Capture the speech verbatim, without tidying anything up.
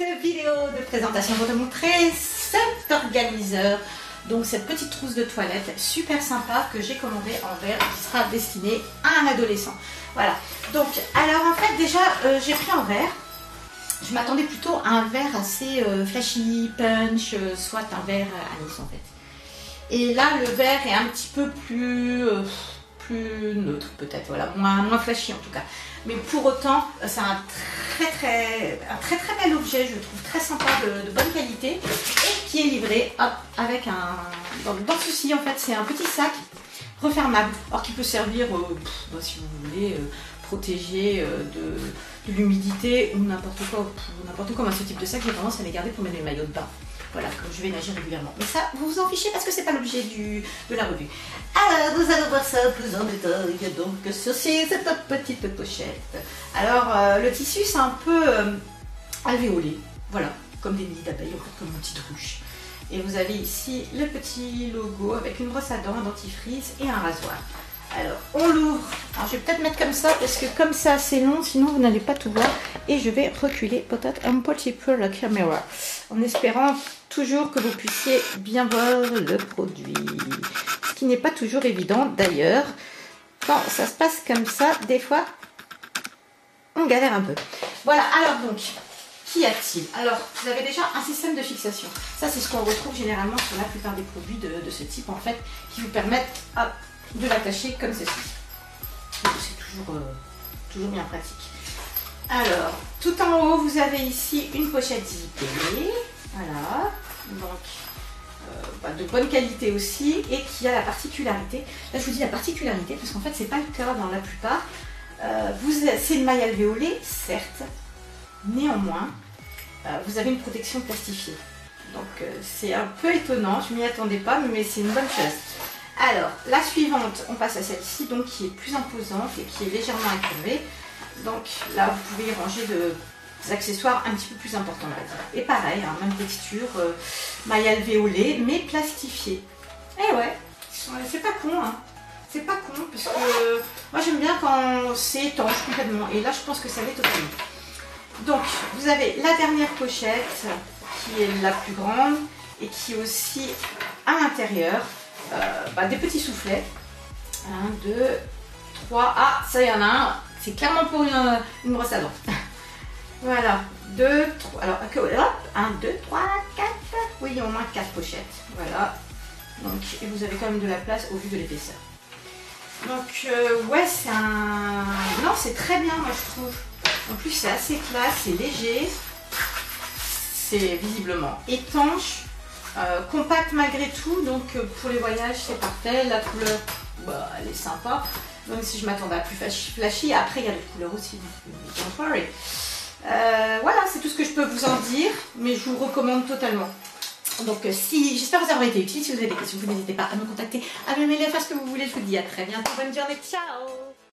Vidéo de présentation pour te montrer cet organiseur, donc cette petite trousse de toilette super sympa que j'ai commandé en verre qui sera destinée à un adolescent. Voilà, donc alors en fait déjà euh, j'ai pris en verre. Je m'attendais plutôt à un verre assez euh, flashy, punch, euh, soit un verre anis en fait. Et là le verre est un petit peu plus, euh, plus neutre peut-être, voilà, moins, moins flashy en tout cas. Mais pour autant, c'est un très très, un très très bel objet, je le trouve très sympa, de, de bonne qualité, et qui est livré hop, avec un... Dans, dans ceci en fait, c'est un petit sac refermable, alors qui peut servir, euh, pff, si vous voulez, euh, protéger euh, de, de l'humidité ou n'importe quoi. N'importe quoi, moi ce type de sac, j'ai tendance à les garder pour mettre mes maillots de bain. Voilà, comme je vais nager régulièrement. Mais ça, vous vous en fichez parce que c'est pas l'objet du de la revue. Alors, nous allons voir ça plus en détail. Donc, ceci, cette petite pochette. Alors, euh, le tissu, c'est un peu euh, alvéolé. Voilà, comme des nids d'abeilles, en fait, comme une petite ruche. Et vous avez ici le petit logo avec une brosse à dents, un dentifrice et un rasoir. Alors, on l'ouvre. Alors, je vais peut-être mettre comme ça parce que comme ça, c'est long, sinon vous n'allez pas tout voir. Et je vais reculer peut-être un petit peu la caméra, en espérant toujours que vous puissiez bien voir le produit. Ce qui n'est pas toujours évident d'ailleurs. Quand ça se passe comme ça, des fois, on galère un peu. Voilà, alors donc, qu'y a-t-il? Alors, vous avez déjà un système de fixation. Ça, c'est ce qu'on retrouve généralement sur la plupart des produits de, de ce type, en fait, qui vous permettent hop, de l'attacher comme ceci. C'est toujours, euh, toujours bien pratique. Alors, tout en haut, vous avez ici une pochette zippée. Voilà. Donc, euh, bah, de bonne qualité aussi, et qui a la particularité. Là, je vous dis la particularité, parce qu'en fait, c'est pas le cas dans la plupart. Euh, c'est une maille alvéolée, certes. Néanmoins, euh, vous avez une protection plastifiée. Donc, euh, c'est un peu étonnant. Je m'y attendais pas, mais c'est une bonne chose. Alors, la suivante, on passe à celle-ci, donc qui est plus imposante et qui est légèrement incurvée. Donc là, vous pouvez y ranger de, des accessoires un petit peu plus importants. Et pareil, hein, même texture, euh, maille alvéolée, mais plastifiée. Et ouais, c'est pas con, hein. C'est pas con, parce que moi j'aime bien quand c'est étanche complètement. Et là, je pense que ça l'est totalement. Donc, vous avez la dernière pochette, qui est la plus grande, et qui est aussi à l'intérieur. Euh, bah, des petits soufflets. un, deux, trois. Ah, ça y en a un. C'est clairement pour une, une brosse à dents. Voilà. deux, trois. Alors, hop. un, deux, trois, quatre. Oui, au moins quatre pochettes. Voilà. Donc, et vous avez quand même de la place au vu de l'épaisseur. Donc, euh, ouais, c'est un. Non, c'est très bien, moi je trouve. En plus, c'est assez classe, c'est léger. C'est visiblement étanche. Euh, compact malgré tout, donc euh, pour les voyages c'est parfait. La couleur, bah, elle est sympa, même si je m'attendais à plus flashy. Après il y a des couleurs aussi, don't worry. Euh, voilà, c'est tout ce que je peux vous en dire, mais je vous recommande totalement. Donc euh, si, j'espère que ça aura été utile. Si vous avez des questions, vous n'hésitez pas à me contacter, à me mailer, à faire ce que vous voulez. Je vous dis à très bientôt, bonne journée, ciao.